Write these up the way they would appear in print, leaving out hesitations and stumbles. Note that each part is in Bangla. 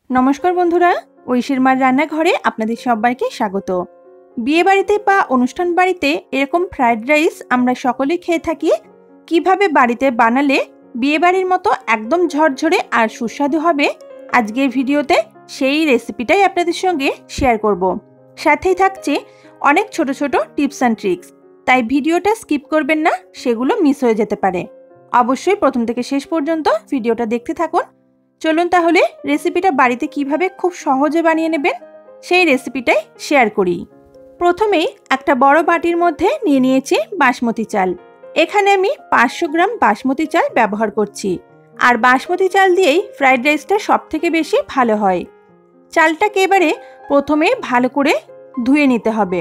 নমস্কার বন্ধুরা, ঐশীর মার রান্নাঘরে আপনাদের সবাইকে স্বাগত। বিয়ে বাড়িতে বা অনুষ্ঠান বাড়িতে এরকম ফ্রাইড রাইস আমরা সকলেই খেয়ে থাকি। কিভাবে বাড়িতে বানালে বিয়ে বাড়ির মতো একদম ঝরঝরে আর সুস্বাদু হবে, আজকের ভিডিওতে সেই রেসিপিটাই আপনাদের সঙ্গে শেয়ার করব। সাথেই থাকছে অনেক ছোট ছোট টিপস অ্যান্ড ট্রিক্স, তাই ভিডিওটা স্কিপ করবেন না, সেগুলো মিস হয়ে যেতে পারে। অবশ্যই প্রথম থেকে শেষ পর্যন্ত ভিডিওটা দেখতে থাকুন। চলুন তাহলে রেসিপিটা বাড়িতে কিভাবে খুব সহজে বানিয়ে নেবেন সেই রেসিপিটাই শেয়ার করি। প্রথমেই একটা বড় বাটির মধ্যে নিয়ে নিয়েছি বাসমতি চাল। এখানে আমি 500 গ্রাম বাসমতি চাল ব্যবহার করছি, আর বাসমতি চাল দিয়েই ফ্রাইড রাইসটা সবথেকে বেশি ভালো হয়। চালটাকে এবারে প্রথমে ভালো করে ধুয়ে নিতে হবে।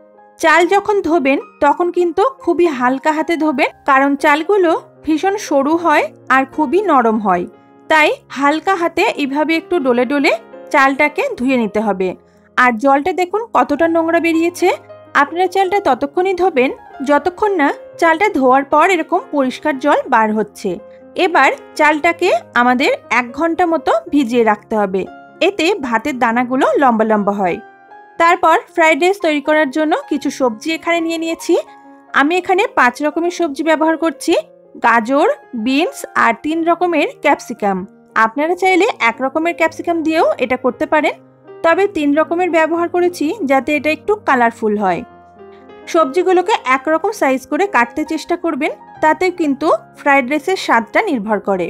চাল যখন ধোবেন তখন কিন্তু খুবই হালকা হাতে ধোবেন, কারণ চালগুলো ভীষণ সরু হয় আর খুবই নরম হয়। তাই হালকা হাতে এইভাবে একটু ডলে ডলে চালটাকে ধুয়ে নিতে হবে। আর জলটা দেখুন কতটা নোংরা বেরিয়েছে। আপনারা চালটা ততক্ষণই ধোবেন যতক্ষণ না চালটা ধোয়ার পর এরকম পরিষ্কার জল বার হচ্ছে। এবার চালটাকে আমাদের 1 ঘন্টা মতো ভিজিয়ে রাখতে হবে, এতে ভাতের দানাগুলো লম্বা লম্বা হয়। তারপর ফ্রাইড রাইস তৈরি করার জন্য কিছু সবজি এখানে নিয়ে নিয়েছি। আমি এখানে 5 রকমের সবজি ব্যবহার করছি: গাজর, বিনস আর 3 রকমের ক্যাপসিকাম। আপনারা চাইলে 1 রকমের ক্যাপসিকাম দিয়েও এটা করতে পারেন, তবে 3 রকমের ব্যবহার করেছি যাতে এটা একটু কালারফুল হয়। সবজিগুলোকে একরকম সাইজ করে কাটতে চেষ্টা করবেন, তাতে কিন্তু ফ্রাইড রাইসের স্বাদটা নির্ভর করে।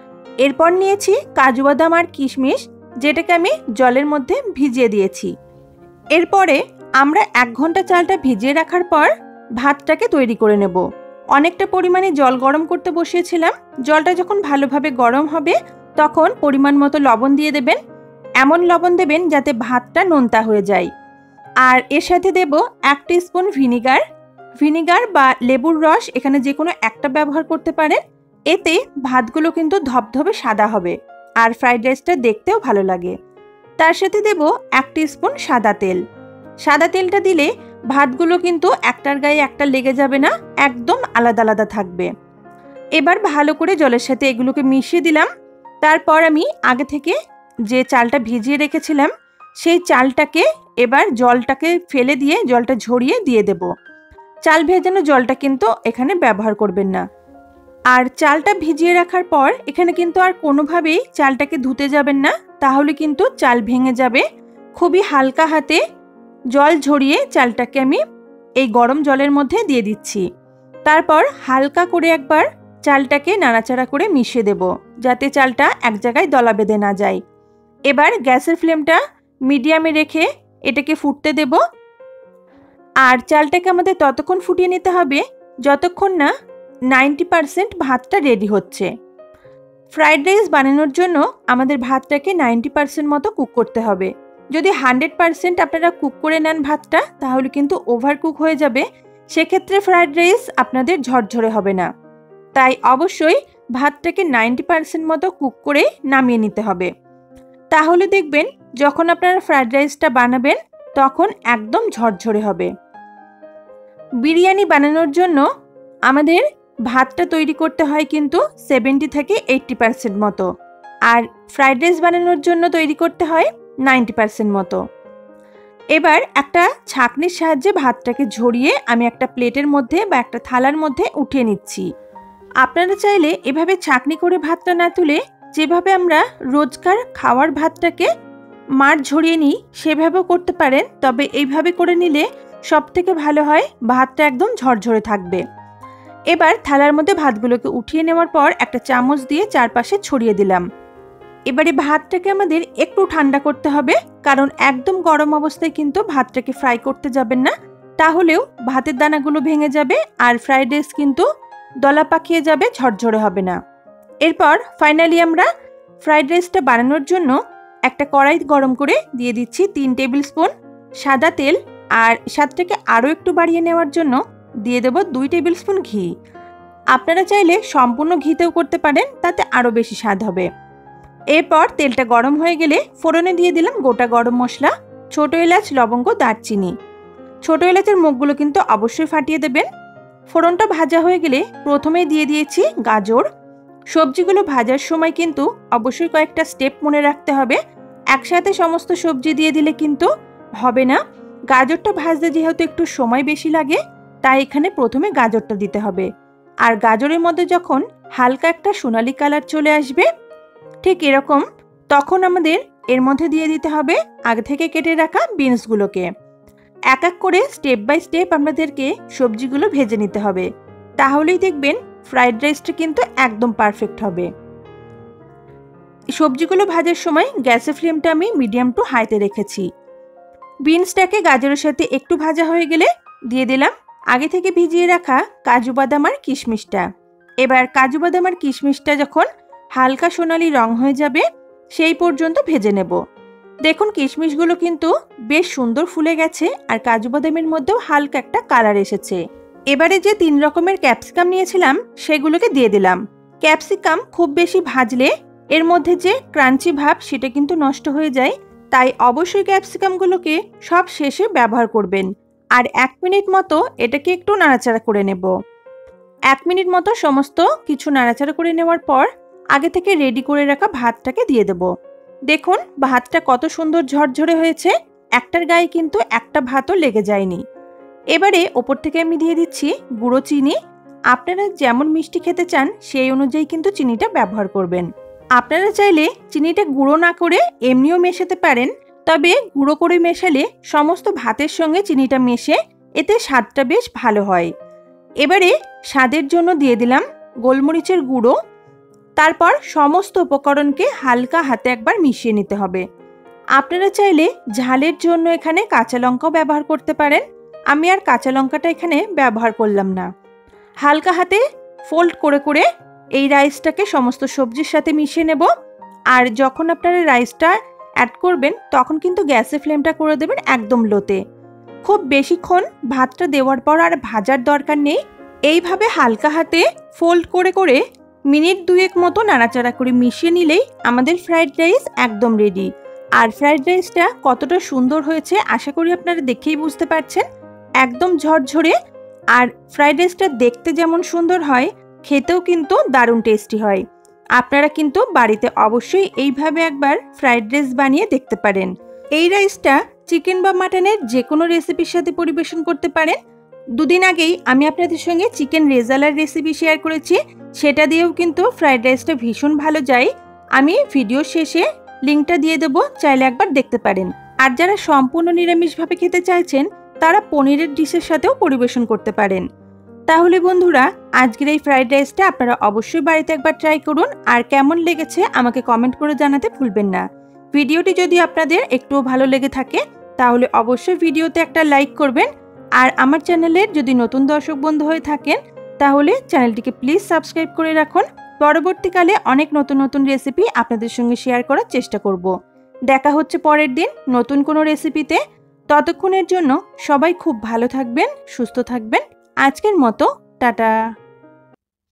এরপর নিয়েছি কাজু বাদাম আর কিশমিশ, যেটাকে আমি জলের মধ্যে ভিজিয়ে দিয়েছি। এরপরে আমরা 1 ঘন্টা চালটা ভিজিয়ে রাখার পর ভাতটাকে তৈরি করে নেব। অনেকটা পরিমাণে জল গরম করতে বসিয়েছিলাম। জলটা যখন ভালোভাবে গরম হবে তখন পরিমাণ মতো লবণ দিয়ে দেবেন। এমন লবণ দেবেন যাতে ভাতটা নোনতা হয়ে যায়। আর এর সাথে দেব 1 টিস্পুন ভিনিগার বা লেবুর রস, এখানে যে কোনো একটা ব্যবহার করতে পারেন। এতে ভাতগুলো কিন্তু ধবধবে সাদা হবে আর ফ্রাইড রাইসটা দেখতেও ভালো লাগে। তার সাথে দেব 1 টিস্পুন সাদা তেল। সাদা তেলটা দিলে ভাতগুলো কিন্তু একটার গায়ে একটা লেগে যাবে না, একদম আলাদা আলাদা থাকবে। এবার ভালো করে জলের সাথে এগুলোকে মিশিয়ে দিলাম। তারপর আমি আগে থেকে যে চালটা ভিজিয়ে রেখেছিলাম সেই চালটাকে এবার জলটাকে ফেলে দিয়ে জলটা ঝরিয়ে দিয়ে দেব। চাল ভেজানো জলটা কিন্তু এখানে ব্যবহার করবেন না। আর চালটা ভিজিয়ে রাখার পর এখানে কিন্তু আর কোনোভাবেই চালটাকে ধুতে যাবেন না, তাহলে কিন্তু চাল ভেঙে যাবে। খুবই হালকা হাতে জল ঝরিয়ে চালটাকে আমি এই গরম জলের মধ্যে দিয়ে দিচ্ছি। তারপর হালকা করে একবার চালটাকে নাড়াচাড়া করে মিশিয়ে দেব, যাতে চালটা এক জায়গায় দলা বেঁধে না যায়। এবার গ্যাসের ফ্লেমটা মিডিয়ামে রেখে এটাকে ফুটতে দেব। আর চালটাকে আমাদের ততক্ষণ ফুটিয়ে নিতে হবে যতক্ষণ না 90% ভাতটা রেডি হচ্ছে। ফ্রাইড রাইস বানানোর জন্য আমাদের ভাতটাকে 90% মতো কুক করতে হবে। যদি 100% আপনারা কুক করে নেন ভাতটা, তাহলে কিন্তু ওভার কুক হয়ে যাবে। সেক্ষেত্রে ফ্রাইড রাইস আপনাদের ঝরঝরে হবে না। তাই অবশ্যই ভাতটাকে 90% মতো কুক করে নামিয়ে নিতে হবে। তাহলে দেখবেন যখন আপনারা ফ্রাইড রাইসটা বানাবেন তখন একদম ঝরঝরে হবে। বিরিয়ানি বানানোর জন্য আমাদের ভাতটা তৈরি করতে হয় কিন্তু 70 থেকে 80% মতো, আর ফ্রাইড রাইস বানানোর জন্য তৈরি করতে হয় 90% মতো। এবার একটা ছাঁকনির সাহায্যে ভাতটাকে ঝরিয়ে আমি একটা প্লেটের মধ্যে বা একটা থালার মধ্যে উঠিয়ে নিচ্ছি। আপনারা চাইলে এভাবে ছাঁকনি করে ভাতটা না তুলে যেভাবে আমরা রোজকার খাওয়ার ভাতটাকে মাড় ঝরিয়ে নিই সেভাবেও করতে পারেন, তবে এইভাবে করে নিলে সবথেকে ভালো হয়, ভাতটা একদম ঝরঝরে থাকবে। এবার থালার মধ্যে ভাতগুলোকে উঠিয়ে নেওয়ার পর একটা চামচ দিয়ে চারপাশে ছড়িয়ে দিলাম। এবারে ভাতটাকে আমাদের একটু ঠান্ডা করতে হবে, কারণ একদম গরম অবস্থায় কিন্তু ভাতটাকে ফ্রাই করতে যাবেন না, তাহলেও ভাতের দানাগুলো ভেঙে যাবে আর ফ্রাইড রাইস কিন্তু দলা পাকিয়ে যাবে, ঝরঝরে হবে না। এরপর ফাইনালি আমরা ফ্রাইড রাইসটা বানানোর জন্য একটা কড়াই গরম করে দিয়ে দিচ্ছি 3 টেবিল স্পুন সাদা তেল, আর স্বাদটাকে আরও একটু বাড়িয়ে নেওয়ার জন্য দিয়ে দেব 2 টেবিল স্পুন ঘি। আপনারা চাইলে সম্পূর্ণ ঘিতেও করতে পারেন, তাতে আরও বেশি স্বাদ হবে। এরপর তেলটা গরম হয়ে গেলে ফোড়নে দিয়ে দিলাম গোটা গরম মশলা, ছোট এলাচ, লবঙ্গ, দারচিনি। ছোট এলাচের মুখগুলো কিন্তু অবশ্যই ফাটিয়ে দেবেন। ফোড়নটা ভাজা হয়ে গেলে প্রথমেই দিয়ে দিয়েছি গাজর। সবজিগুলো ভাজার সময় কিন্তু অবশ্যই কয়েকটা স্টেপ মনে রাখতে হবে। একসাথে সমস্ত সবজি দিয়ে দিলে কিন্তু হবে না। গাজরটা ভাজতে যেহেতু একটু সময় বেশি লাগে, তাই এখানে প্রথমে গাজরটা দিতে হবে। আর গাজরের মধ্যে যখন হালকা একটা সোনালি কালার চলে আসবে, ঠিক এরকম, তখন আমাদের এর মধ্যে দিয়ে দিতে হবে আগে থেকে কেটে রাখা বিনসগুলোকে। এক এক করে স্টেপ বাই স্টেপ আমাদেরকে সবজিগুলো ভেজে নিতে হবে, তাহলেই দেখবেন ফ্রাইড রাইসটা কিন্তু একদম পারফেক্ট হবে। সবজিগুলো ভাজার সময় গ্যাসের ফ্লেমটা আমি মিডিয়াম টু হাইতে রেখেছি। বিনসটাকে গাজরের সাথে একটু ভাজা হয়ে গেলে দিয়ে দিলাম আগে থেকে ভিজিয়ে রাখা কাজু বাদাম আর কিশমিশটা। এবার কাজু বাদাম আর কিশমিশটা যখন হালকা সোনালি রং হয়ে যাবে সেই পর্যন্ত ভেজে নেব। দেখুন কিশমিশগুলো কিন্তু বেশ সুন্দর ফুলে গেছে আর কাজু বাদামের মধ্যেও হালকা একটা কালার এসেছে। এবারে যে 3 রকমের ক্যাপসিকাম নিয়েছিলাম সেগুলোকে দিয়ে দিলাম। ক্যাপসিকাম খুব বেশি ভাজলে এর মধ্যে যে ক্রাঞ্চি ভাব সেটা কিন্তু নষ্ট হয়ে যায়, তাই অবশ্যই ক্যাপসিকামগুলোকে সব শেষে ব্যবহার করবেন। আর 1 মিনিট মতো এটাকে একটু নাড়াচাড়া করে নেব। 1 মিনিট মতো সমস্ত কিছু নাড়াচাড়া করে নেওয়ার পর আগে থেকে রেডি করে রাখা ভাতটাকে দিয়ে দেব। দেখুন ভাতটা কত সুন্দর ঝরঝরে হয়েছে, একটার গায়ে কিন্তু একটা ভাতও লেগে যায়নি। এবারে ওপর থেকে আমি দিয়ে দিচ্ছি গুঁড়ো চিনি। আপনারা যেমন মিষ্টি খেতে চান সেই অনুযায়ী কিন্তু চিনিটা ব্যবহার করবেন। আপনারা চাইলে চিনিটা গুঁড়ো না করে এমনিও মেশাতে পারেন, তবে গুঁড়ো করে মেশালে সমস্ত ভাতের সঙ্গে চিনিটা মেশে এতে স্বাদটা বেশ ভালো হয়। এবারে স্বাদের জন্য দিয়ে দিলাম গোলমরিচের গুঁড়ো। তারপর সমস্ত উপকরণকে হালকা হাতে একবার মিশিয়ে নিতে হবে। আপনারা চাইলে ঝালের জন্য এখানে কাঁচা লঙ্কাও ব্যবহার করতে পারেন, আমি আর কাঁচা লঙ্কাটা এখানে ব্যবহার করলাম না। হালকা হাতে ফোল্ড করে করে এই রাইসটাকে সমস্ত সবজির সাথে মিশিয়ে নেব। আর যখন আপনারা রাইসটা অ্যাড করবেন তখন কিন্তু গ্যাসের ফ্লেমটা করে দেবেন একদম লোতে। খুব বেশিক্ষণ ভাতটা দেওয়ার পর আর ভাজার দরকার নেই। এইভাবে হালকা হাতে ফোল্ড করে করে মিনিট 2 মতো নাড়াচাড়া করে মিশিয়ে নিলেই আমাদের ফ্রাইড রাইস একদম রেডি। আর ফ্রাইড রাইসটা কতটা সুন্দর হয়েছে আশা করি আপনারা দেখেই বুঝতে পারছেন, একদম ঝরঝরে। আর ফ্রাইড রাইসটা দেখতে যেমন সুন্দর হয়, খেতেও কিন্তু দারুণ টেস্টি হয়। আপনারা কিন্তু বাড়িতে অবশ্যই এইভাবে একবার ফ্রাইড রাইস বানিয়ে দেখতে পারেন। এই রাইসটা চিকেন বা মাটনের যে কোনো রেসিপির সাথে পরিবেশন করতে পারেন। 2 দিন আগেই আমি আপনাদের সঙ্গে চিকেন রেজালার রেসিপি শেয়ার করেছি, সেটা দিয়েও কিন্তু ফ্রাইড রাইসটা ভীষণ ভালো যায়। আমি ভিডিও শেষে লিঙ্কটা দিয়ে দেবো, চাইলে একবার দেখতে পারেন। আর যারা সম্পূর্ণ নিরামিষভাবে খেতে চাইছেন তারা পনিরের ডিশের সাথেও পরিবেশন করতে পারেন। তাহলে বন্ধুরা আজকের এই ফ্রাইড রাইসটা আপনারা অবশ্যই বাড়িতে একবার ট্রাই করুন, আর কেমন লেগেছে আমাকে কমেন্ট করে জানাতে ভুলবেন না। ভিডিওটি যদি আপনাদের একটুও ভালো লেগে থাকে তাহলে অবশ্যই ভিডিওতে একটা লাইক করবেন। আর আমার চ্যানেলের যদি নতুন দর্শক বন্ধু হয়ে থাকেন তাহলে চ্যানেলটিকে প্লিজ সাবস্ক্রাইব করে রাখুন। পরবর্তীকালে অনেক নতুন নতুন রেসিপি আপনাদের সঙ্গে শেয়ার করার চেষ্টা করব। দেখা হচ্ছে পরের দিন নতুন কোনো রেসিপিতে। ততক্ষণের জন্য সবাই খুব ভালো থাকবেন, সুস্থ থাকবেন। আজকের মতো টাটা।